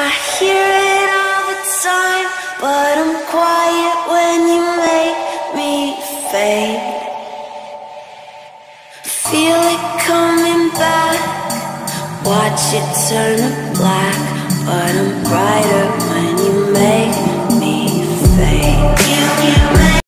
hear it all the time, but I'm quiet when you make me fade. Feel it coming back, watch it turn to black, but